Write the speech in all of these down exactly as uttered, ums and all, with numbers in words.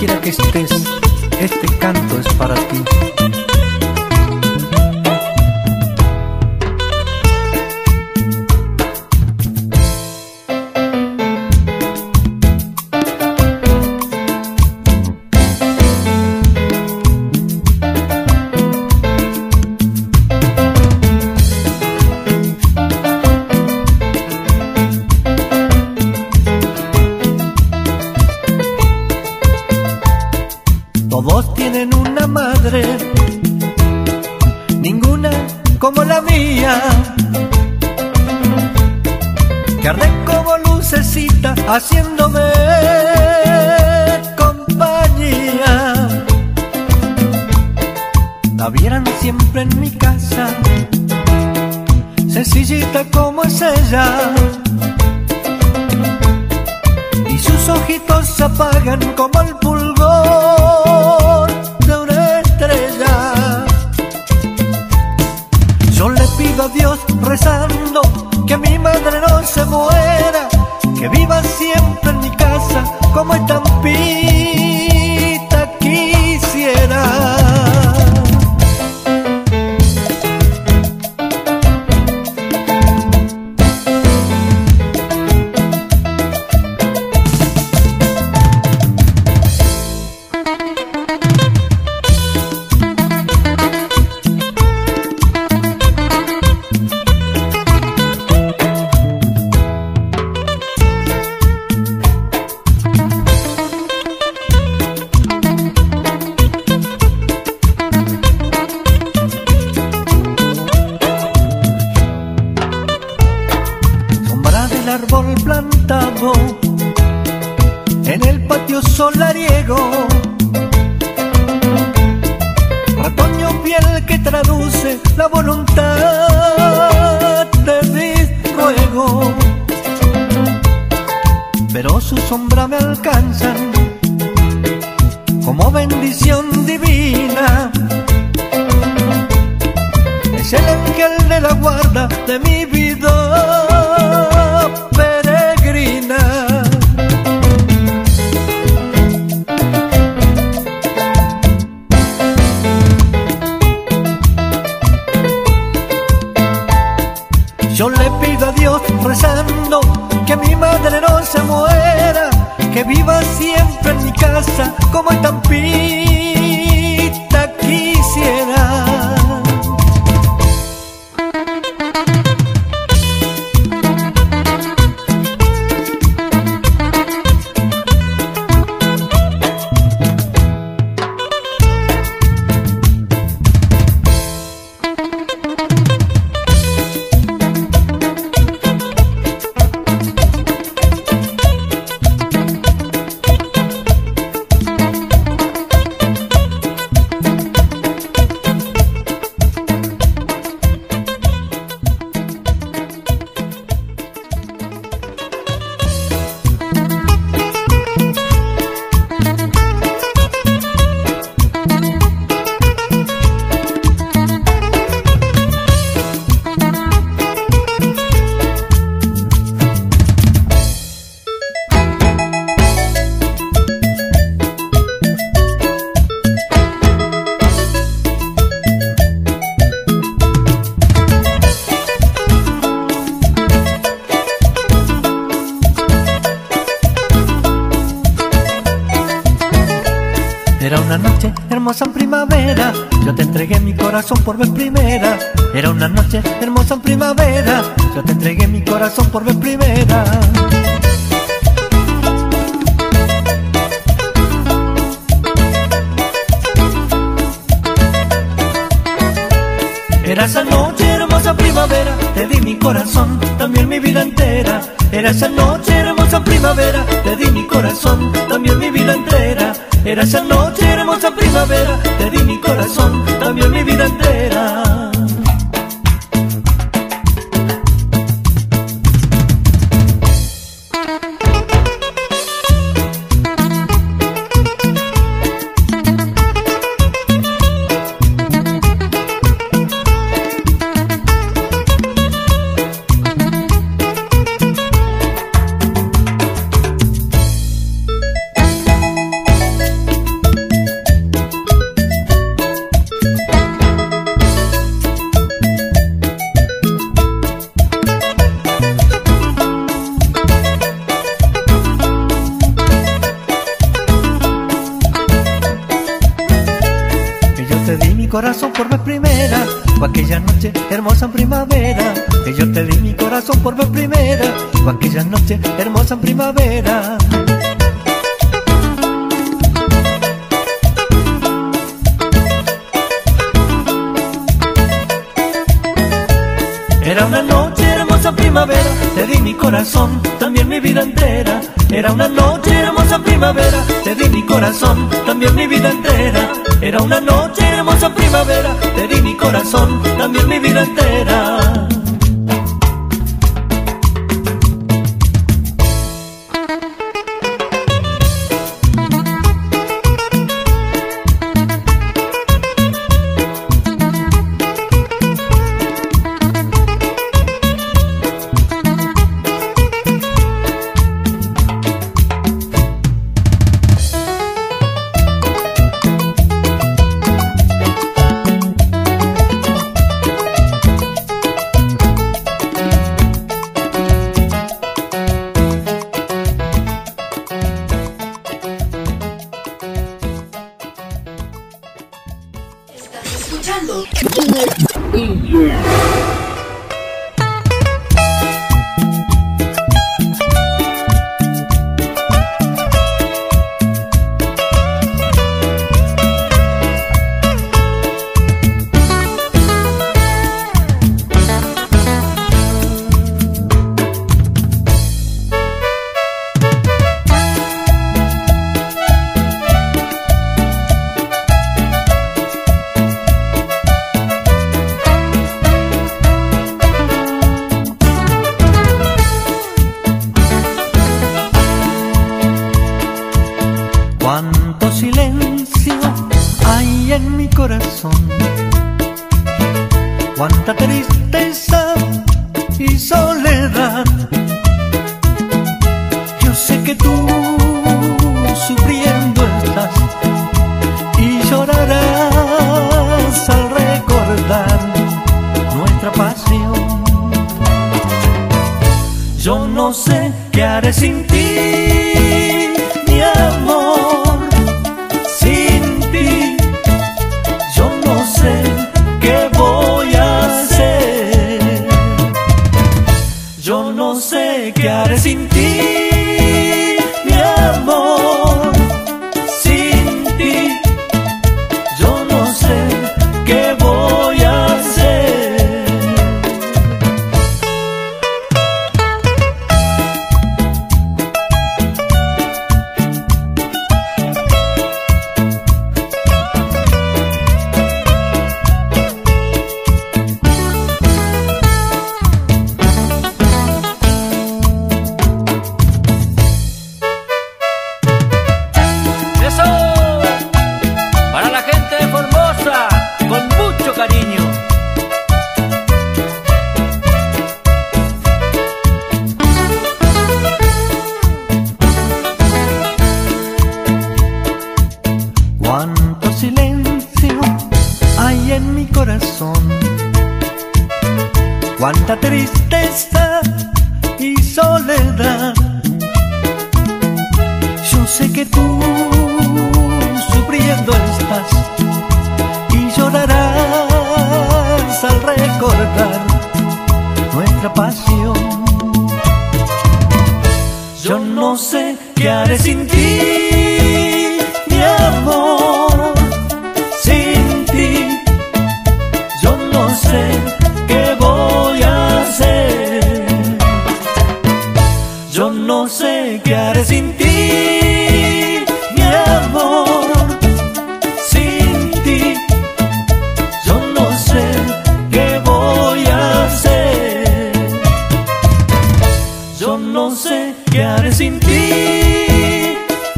quiera que estés, este canto es para ti. Todos tienen una madre, ninguna como la mía, que arde como lucecita haciéndome compañía. La vieran siempre en mi casa, sencillita como es ella, y sus ojitos se apagan como el fulgor de una estrella. Yo le pido a Dios rezando que mi madre no se muera, que viva siempre en mi casa como estampita quisiera. Árbol plantado en el patio solariego, retoño fiel que traduce la voluntad de mi ruego, pero su sombra me alcanzan como bendición divina. Es el ángel de la guarda de mi vida peregrina. Yo le pido a Dios rezando que mi madre no se muera, que viva siempre en mi casa como estampita quisiera. Era una noche hermosa en primavera, yo te entregué mi corazón por vez primera. Era una noche hermosa en primavera, yo te entregué mi corazón por vez primera. Era esa noche hermosa primavera, te di mi corazón, también mi vida entera. Era esa noche hermosa primavera, te di mi corazón, también mi vida entera. Era esa noche hermosa primavera, te di mi corazón, también mi vida entera. mi corazón por vez primera. Fue aquella noche hermosa en primavera, que yo te di mi corazón por vez primera. Fue aquella noche hermosa en primavera. Era una noche hermosa primavera, te di mi corazón, también mi vida entera. Era una noche hermosa primavera, te di mi corazón, también mi vida entera. Era una noche hermosa primavera, te di mi corazón, también mi vida entera. Cuánto silencio hay en mi corazón, cuánta tristeza y soledad. Yo sé que tú sufriendo estás y llorarás al recordar nuestra pasión. Yo no sé qué haré sin ti, mi amor, sin ti. Yo no sé qué voy a hacer. Yo no sé qué haré sin ti, mi amor, sin ti. Yo no sé qué voy a hacer. Cuánto silencio hay en mi corazón, cuánta tristeza y soledad. Yo sé que tú sufriendo estás y llorarás al recordar nuestra pasión. Yo no sé qué haré sin ti, mi amor, sin ti. Yo no sé qué voy a hacer. Yo no sé qué haré sin ti, mi amor, sin ti. Yo no sé qué voy a hacer. Yo no sé qué haré sin ti,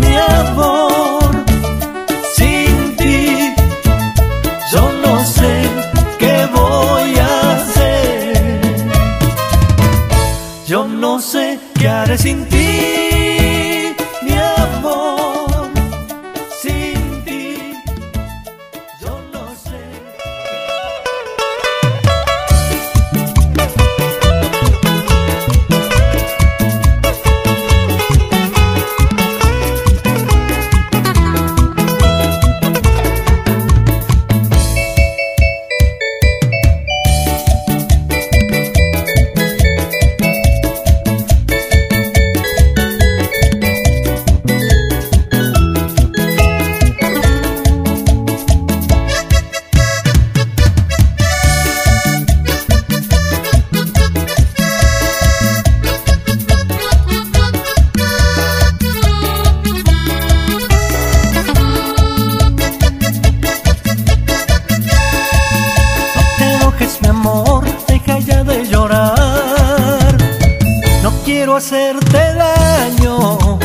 hacerte daño,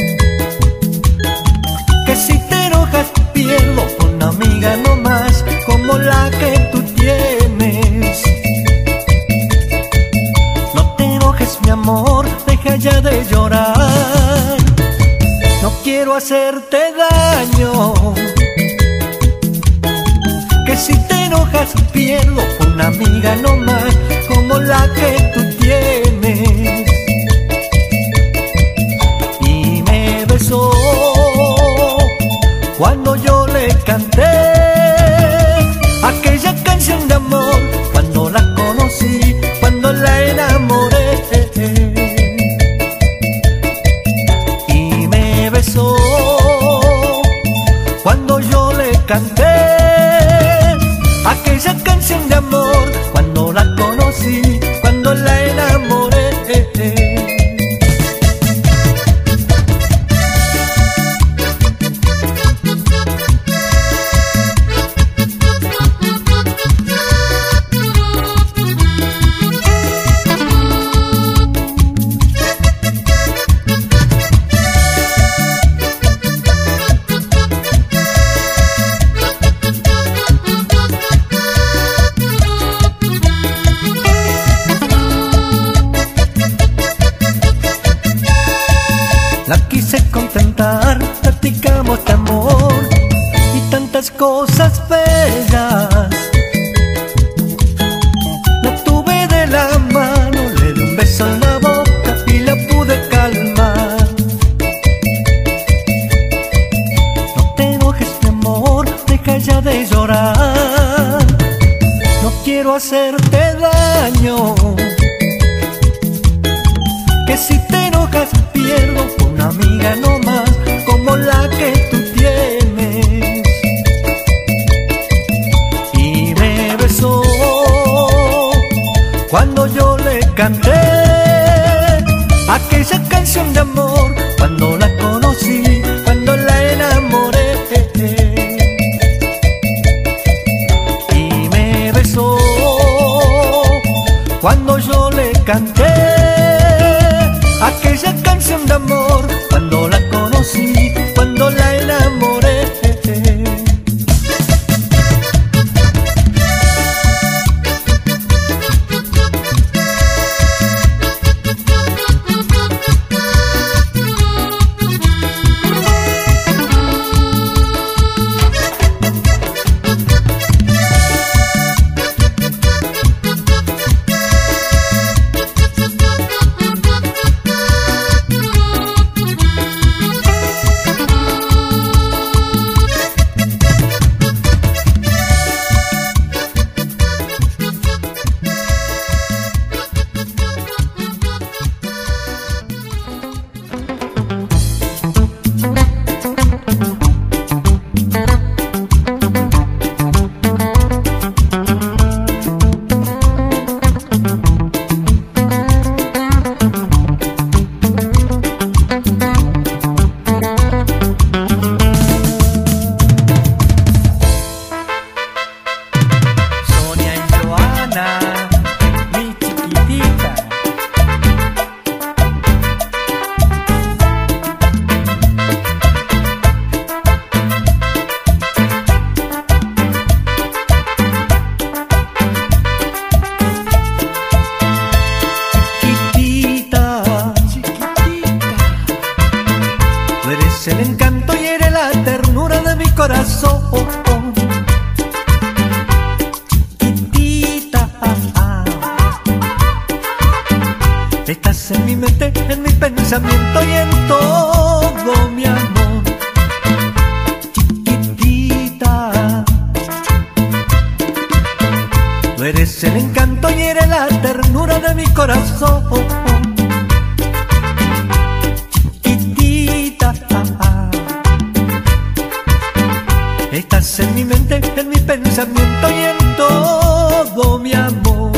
que si te enojas pierdo por una amiga no más como la que tú tienes. No te enojes mi amor, deja ya de llorar. No quiero hacerte daño, que si te enojas pierdo por una amiga no más como la que tú tienes. Y me besó cuando yo le canté aquella canción de amor, cuando la conocí, cuando la enamoré. Y me besó cuando yo le canté aquella canción de amor, cuando la conocí, cuando la enamoré. La quise contentar, platicamos de amor y tantas cosas bellas. La tuve de la mano, le di un beso en la boca y la pude calmar. No te enojes mi amor, deja ya de llorar. No quiero hacerte daño, que si te enojas pierdo por una amiga no más como la que tú tienes. Y me besó cuando yo le canté aquella canción de amor, cuando la conocí, cuando la enamoré. Y me besó cuando yo le canté aquella canción de amor, cuando la conocí, cuando la enamoré. El encanto y eres la ternura de mi corazón. Chiquitita, estás en mi mente, en mi pensamiento y en todo mi amor. Chiquitita, tú eres el encanto y eres la ternura de mi corazón. Estás en mi mente, en mi pensamiento y en todo mi amor.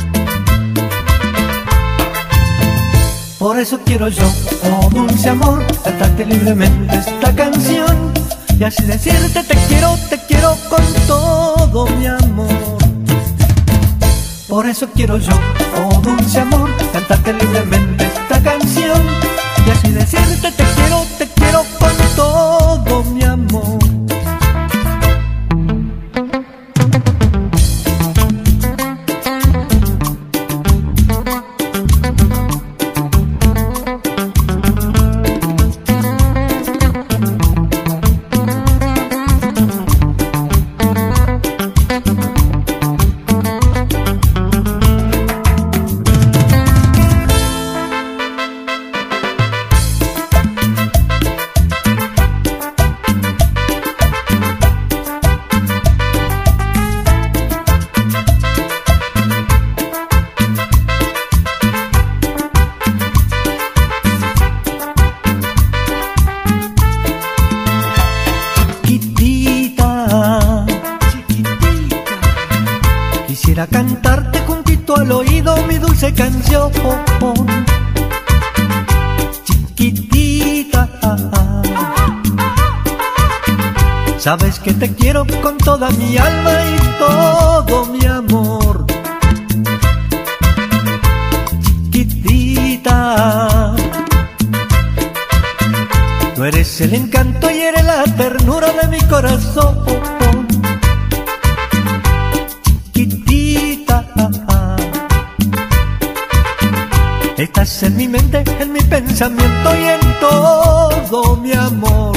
Por eso quiero yo, oh dulce amor, cantarte libremente esta canción y así decirte te quiero, te quiero con todo mi amor. Por eso quiero yo, oh oh dulce amor, cantarte libremente esta canción y así decirte te quiero, te quiero con todo mi amor. Quisiera cantarte juntito al oído mi dulce canción, chiquitita. Sabes que te quiero con toda mi alma y todo mi amor, chiquitita. Tú eres el encanto y eres la ternura de mi corazón. Estás en mi mente, en mi pensamiento y en todo mi amor.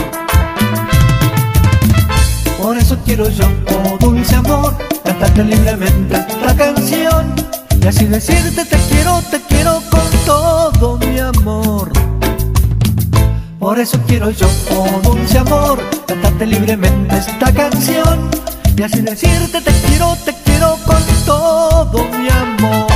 Por eso quiero yo, oh dulce amor, cantarte libremente esta canción y así decirte te quiero, te quiero con todo mi amor. Por eso quiero yo, oh dulce amor, cantarte libremente esta canción y así decirte te quiero, te quiero con todo mi amor.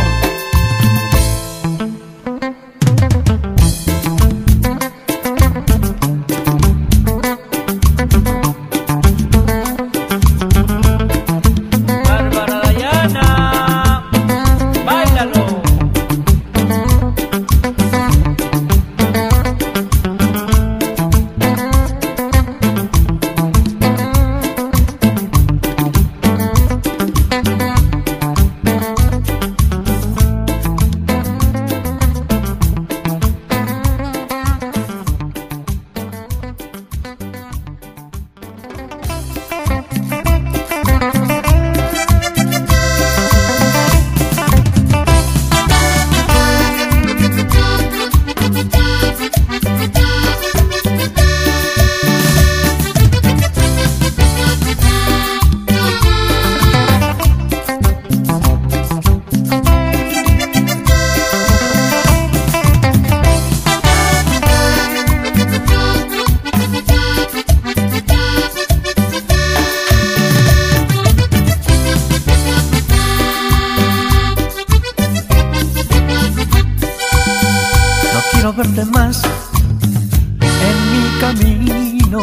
Quiero verte más en mi camino.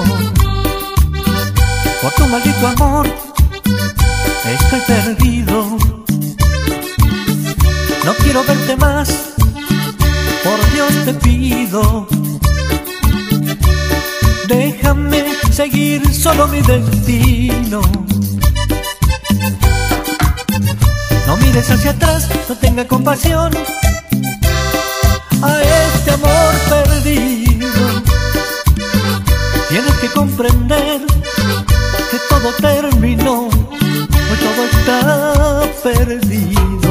Por tu maldito amor estoy perdido. No quiero verte más, por Dios te pido. Déjame seguir solo mi destino. No mires hacia atrás, no tenga compasión a este amor perdido. Tienes que comprender que todo terminó, hoy todo está perdido.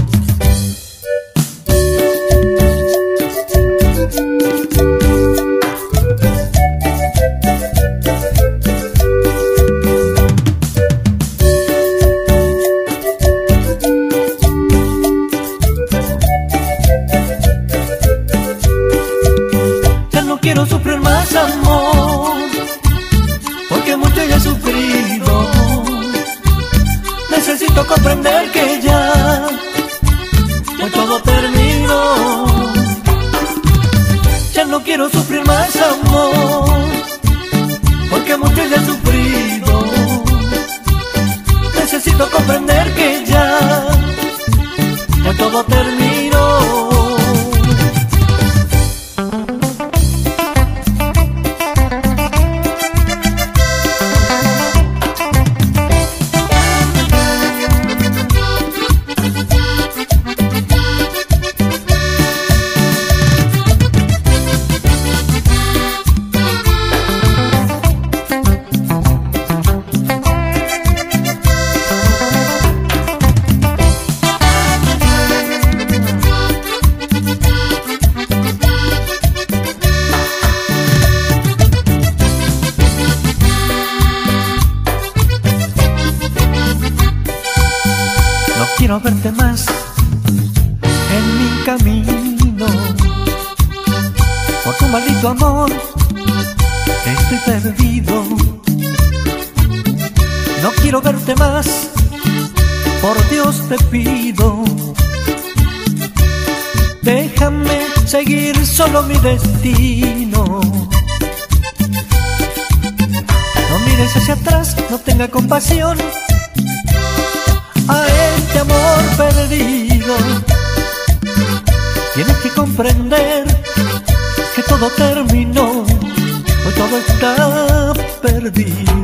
Quiero sufrir más amor, porque mucho ya he sufrido. Necesito comprender que ya hoy todo terminó. Ya no quiero sufrir más amor, porque mucho ya he sufrido. Necesito comprender que ya hoy todo terminó. quiero verte más en mi camino. Por tu maldito amor estoy perdido. No quiero verte más, por Dios te pido. Déjame seguir solo mi destino. No mires hacia atrás, no tenga compasión a este amor perdido. Tienes que comprender que todo terminó, hoy todo está perdido.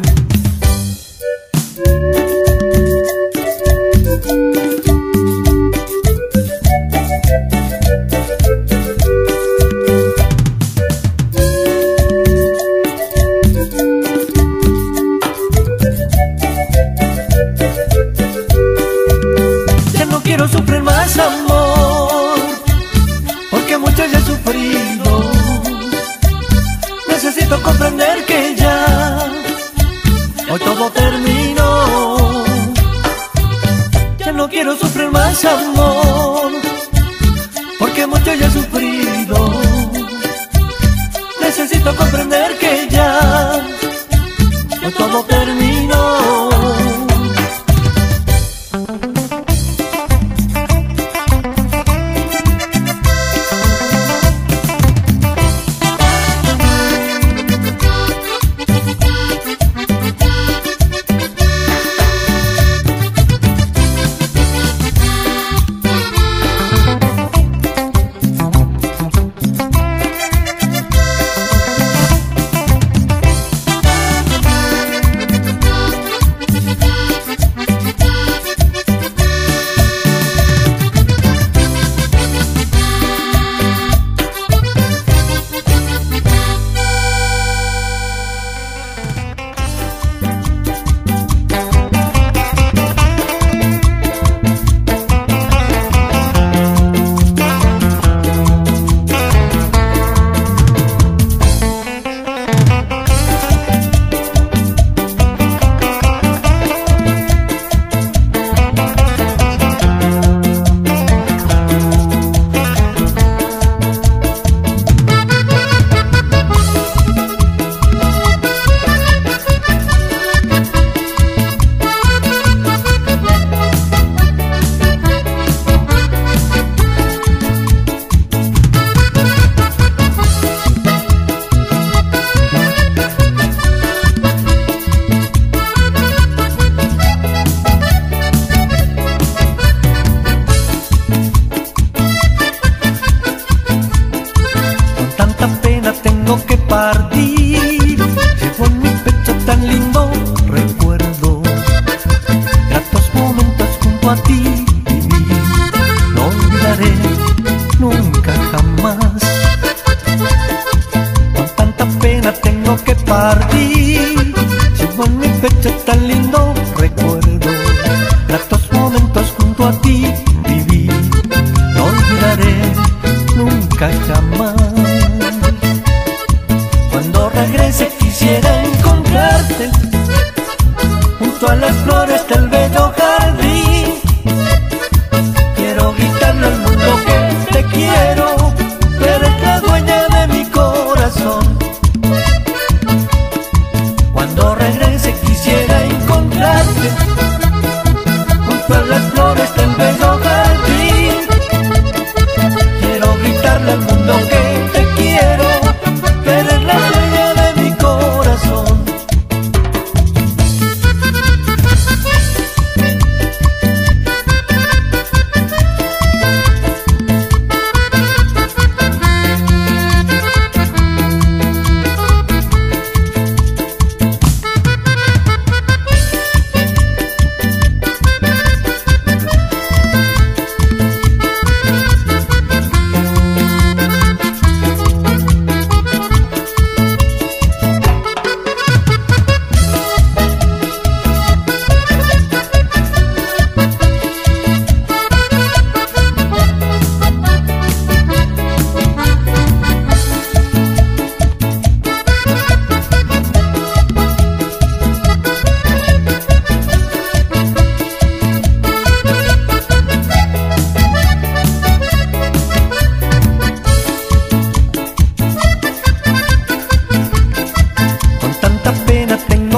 Ya no quiero sufrir más amor, porque mucho ya he sufrido. Necesito comprender que ya hoy todo terminó. Ya no quiero sufrir más amor, porque mucho ya he sufrido. Necesito comprender que ya hoy todo terminó. Tengo que partir, llevo en mi pecho tan lindo recuerdo, gratos momentos junto a ti viví, no olvidaré nunca jamás. Con tanta pena tengo que partir, llevo en mi pecho tan lindo recuerdo, gratos momentos junto a ti viví, no olvidaré nunca jamás. Cuando regrese quisiera encontrarte junto a las flores del bello jardín. Quiero gritarle al mundo que te quiero, que eres la dueña de mi corazón. Cuando regrese quisiera encontrarte junto a las flores del bello jardín. Quiero gritarle al mundo que te quiero, que eres la dueña de mi corazón.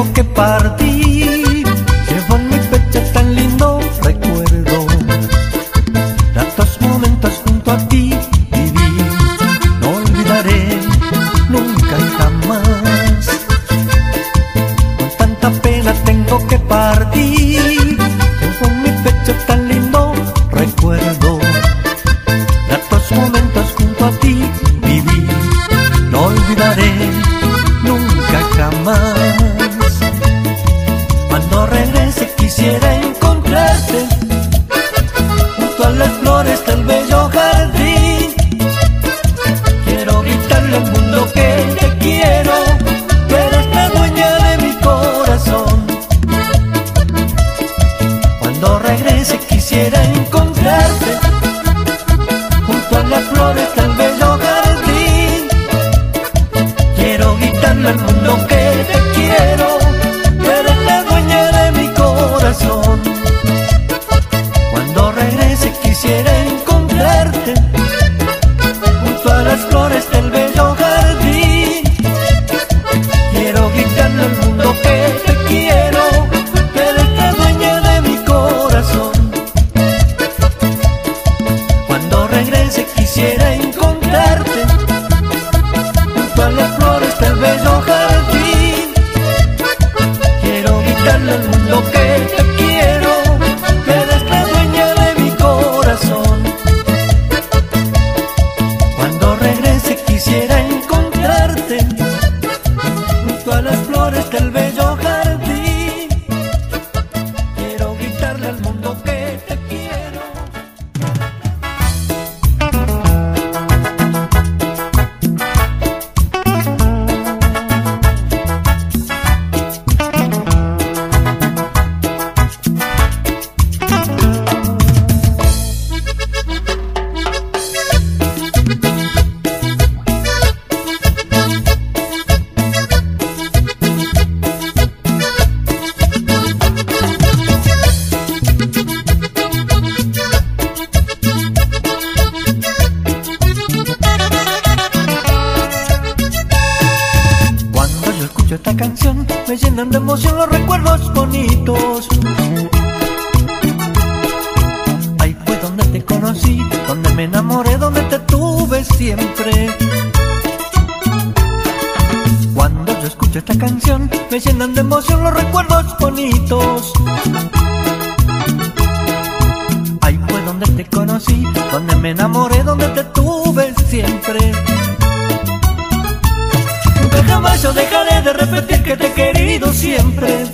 tengo que partir. Llevo en mi pecho tan lindo recuerdo, tantos momentos junto a ti viví. No olvidaré nunca y jamás. Con tanta pena tengo que partir. Llevo en mi pecho tan lindo recuerdo, tantos momentos junto a ti viví. No olvidaré nunca jamás. Cuando regrese quisiera encontrarte junto a las flores del bello jardín. Quiero gritarle al mundo que te quiero, tú eres la dueña de mi corazón. Cuando regrese quisiera encontrarte junto a las flores del bello jardín. Quiero gritarle al mundo que te quiero, tú eres la dueña de mi corazón. Cuando regrese quisiera encontrarte junto a las flores del bello jardín. Quiero gritarle al mundo que te quiero, tú eres la dueña de mi corazón. Cuando regrese quisiera encontrarte junto a las flores del bello jardín. Quiero gritarle al mundo que te quiero, tú eres la dueña de mi corazón. Cuando regrese quisiera encontrarte junto a las flores del bello jardín. Quiero gritarle al mundo que te quiero. Esta canción me llenan de emoción los recuerdos bonitos. Ahí fue donde te conocí, donde me enamoré, donde te tuve siempre. Cuando yo escucho esta canción me llenan de emoción los recuerdos bonitos. Ahí fue donde te conocí, donde me enamoré, donde te tuve siempre. Nunca jamás yo dejaré de repetir que te he querido siempre.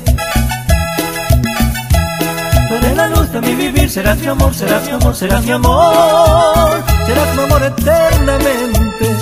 Tú eres la luz de mi vivir, serás mi amor, serás mi amor, serás mi amor, serás mi amor eternamente.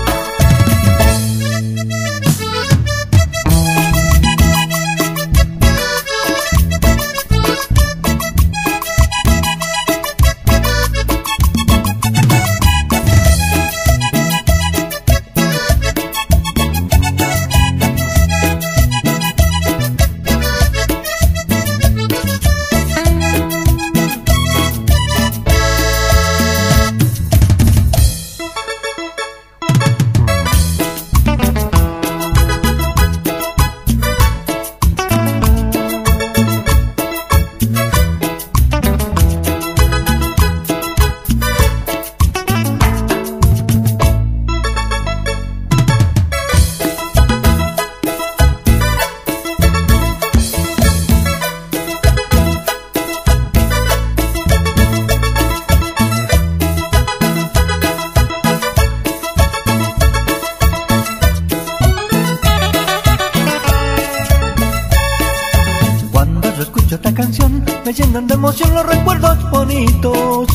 Esta canción me llenan de emoción los recuerdos bonitos.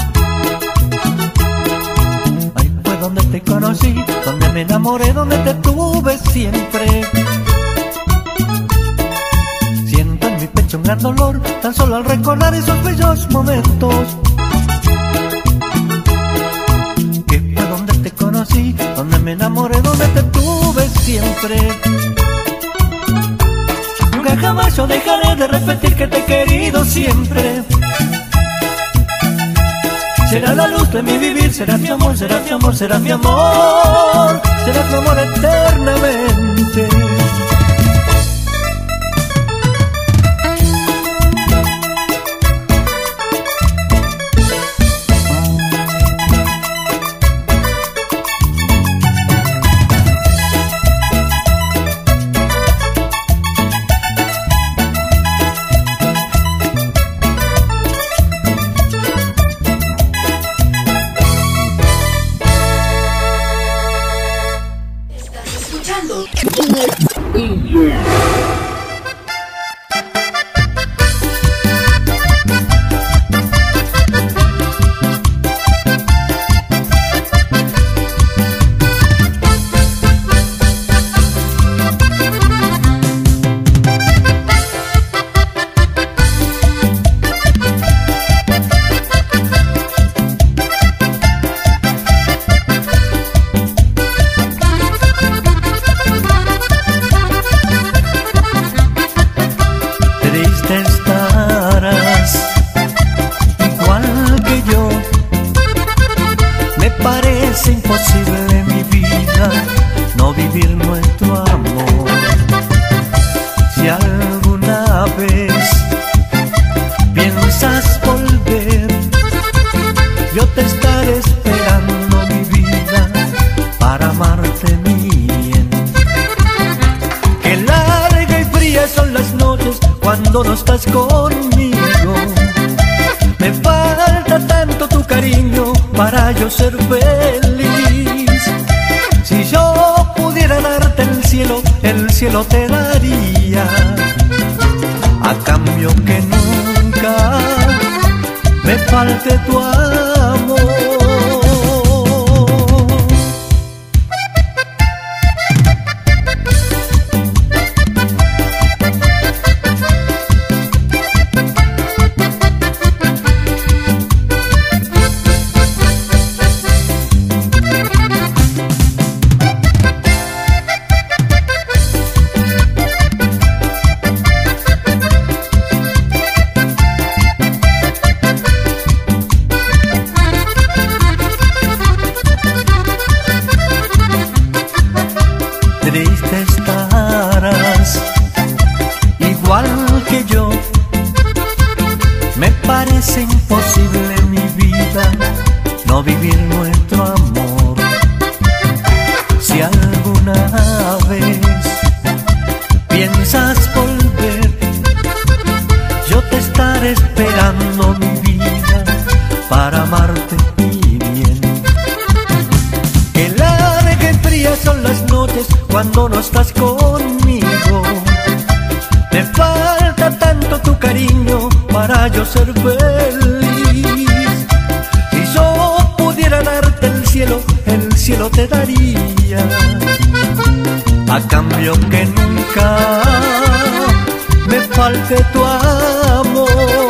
Ahí fue donde te conocí, donde me enamoré, donde te tuve siempre. Siento en mi pecho un gran dolor, tan solo al recordar esos bellos momentos. Que fue donde te conocí, donde me enamoré, donde te tuve siempre. Nunca jamás yo dejaré de repetir que te he querido siempre. Serás la luz de mi vivir, serás mi amor, serás mi amor, serás mi amor, serás mi amor eternamente. Si alguna vez piensas volver, yo te estaré esperando, mi vida, para amarte bien. Qué larga y fría son las noches cuando no estás conmigo. Me falta tanto tu cariño para yo ser feliz. Si yo pudiera darte el cielo, el cielo te daría, a cambio que nunca me falte tu amor. Triste estarás, igual que yo. Me parece imposible, mi vida, no vivir nuestro amor. Si alguna vez piensas volver, yo te estaré esperando, mi vida, para amarte bien. Qué larga y fría son las noches cuando no estás conmigo. Me falta tanto tu cariño para yo ser feliz. Si yo pudiera darte el cielo, el cielo te daría, a cambio que nunca me falte tu amor.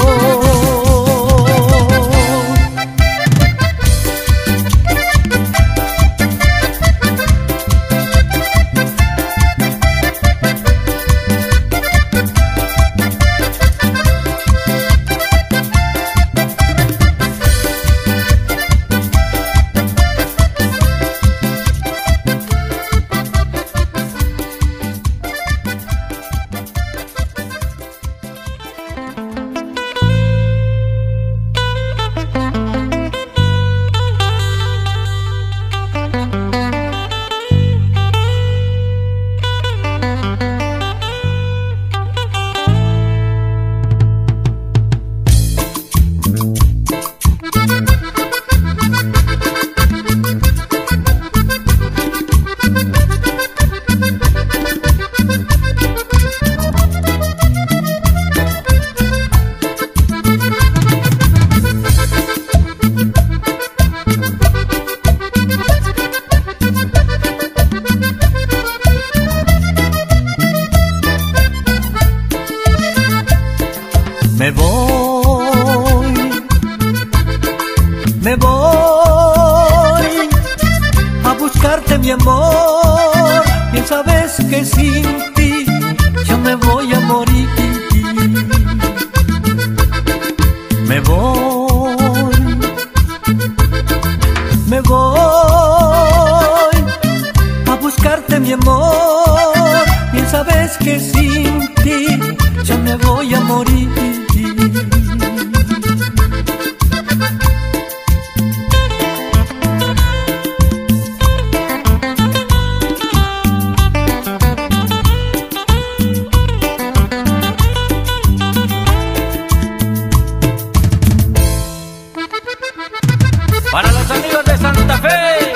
Me voy, me voy a buscarte, mi amor. Bien sabes que sin ti yo me voy a morir. Me voy, me voy a buscarte, mi amor. Bien sabes que sin ti yo me voy a morir. Para los amigos de Santa Fe,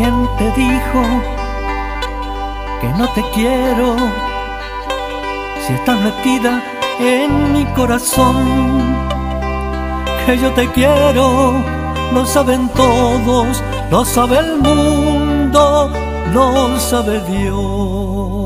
¿Quién te dijo que no te quiero? Si estás metida en mi corazón, que yo te quiero, lo saben todos, lo sabe el mundo, lo sabe Dios.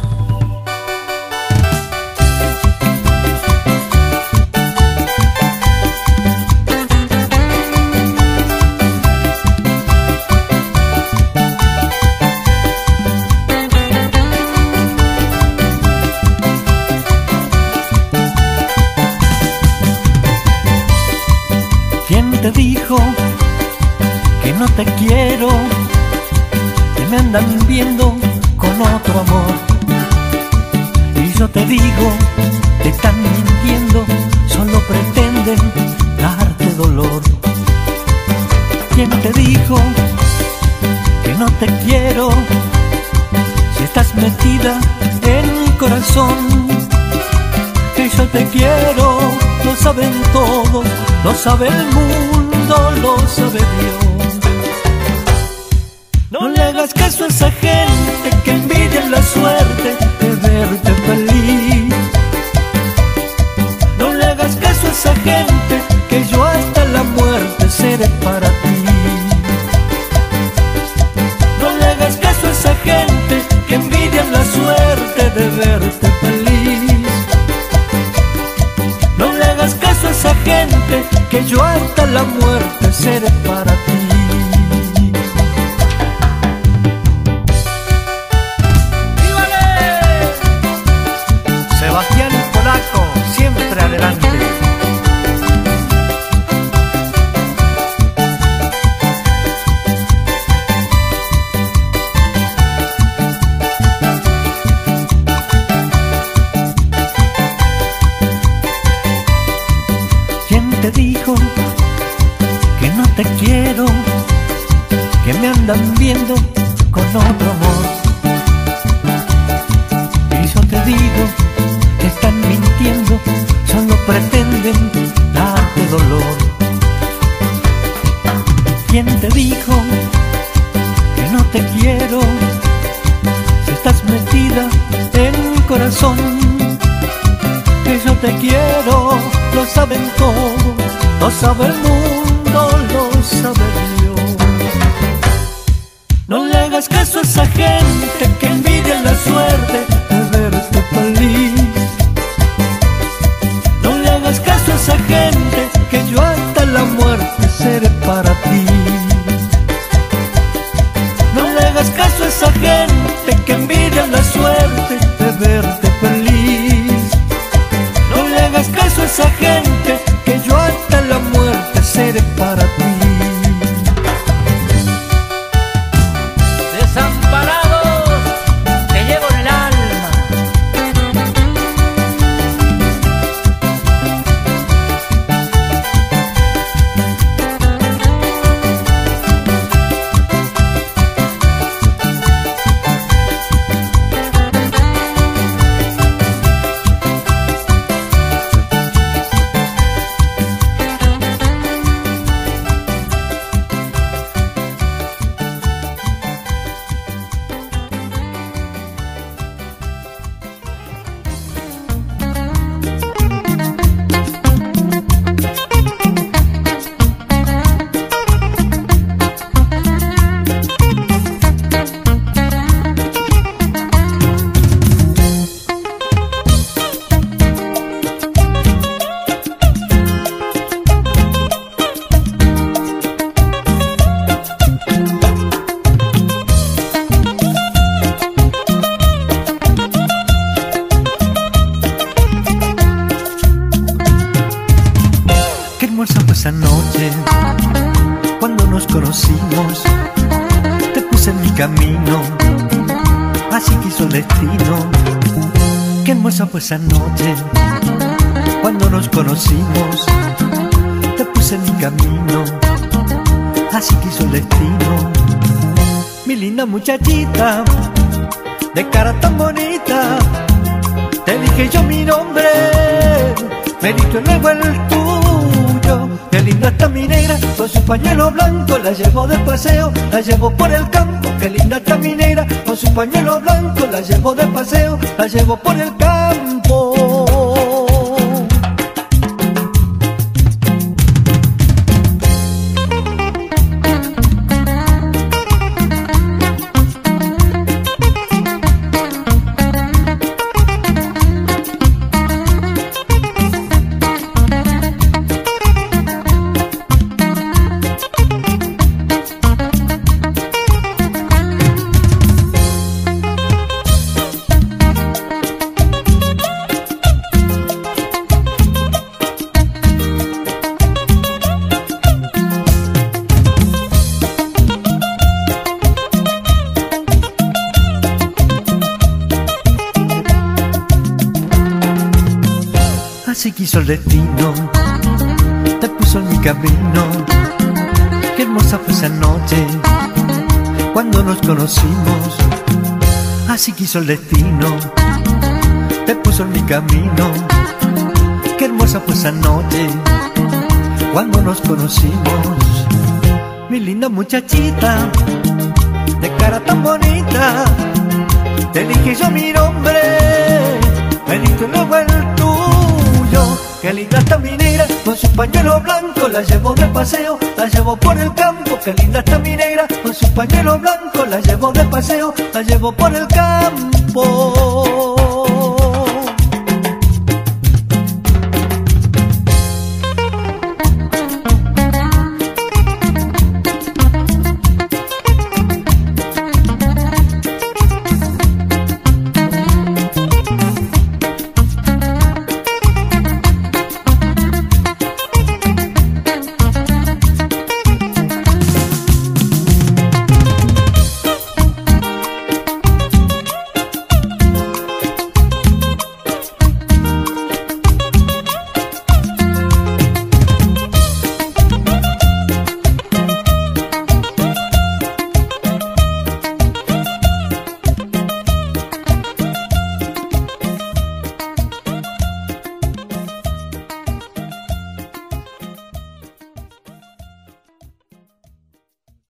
¿Quién te dijo que no te quiero? Que me andan viendo con otro amor. Y yo te digo, te están mintiendo, solo pretenden darte dolor. ¿Quién te dijo que no te quiero? Si estás metida en mi corazón, que yo te quiero, lo saben todos, lo sabe el mundo, lo sabe Dios. No le hagas caso a esa gente que envidia la suerte de verte feliz. No le hagas caso a esa gente que yo hasta la muerte seré para ti. No le hagas caso a esa gente que envidia la suerte de verte feliz. No le hagas caso a esa gente que yo hasta la muerte seré para ti. ¡Vívale! Sebastián Polaco, siempre adelante. ¿Quién te dijo que no te quiero? Que me andan viendo con otro amor. Y yo te digo, te están mintiendo, solo pretenden darte dolor. ¿Quién te dijo que no te quiero? Si estás metida en mi corazón, que yo te quiero, lo saben todos, lo sabe el mundo, lo sabe Dios. No le hagas caso a esa gente que envidia la suerte de verte feliz. No le hagas caso a esa gente que yo hasta la muerte seré para ti. No le hagas caso a esa gente que envidia la suerte de verte feliz. No le hagas caso a esa gente que yo hasta la muerte seré para ti. Desamparados, te llevo en el alma. Qué hermosa fue esa noche cuando nos conocimos. Te puse en mi camino, así quiso el destino. Qué hermosa fue esa noche cuando nos conocimos. Te puse en mi camino, así quiso el destino. Mi linda muchachita, de cara tan bonita, te dije yo mi nombre, me diste luego el tuyo. tuyo. Qué linda está mi negra, con su pañuelo blanco la llevo de paseo, la llevo por el campo. Qué linda está mi negra, con su pañuelo blanco la llevo de paseo, la llevo por el campo. Así quiso el destino, te puso en mi camino. Qué hermosa fue esa noche cuando nos conocimos. Así quiso el destino, te puso en mi camino. Qué hermosa fue esa noche cuando nos conocimos. Mi linda muchachita, de cara tan bonita, te dije yo mi nombre, me diste luego el tuyo. Qué linda está mi negra, con su pañuelo blanco la llevo de paseo, la llevo por el campo. Qué linda está mi negra, con su pañuelo blanco la llevo de paseo, la llevo por el campo.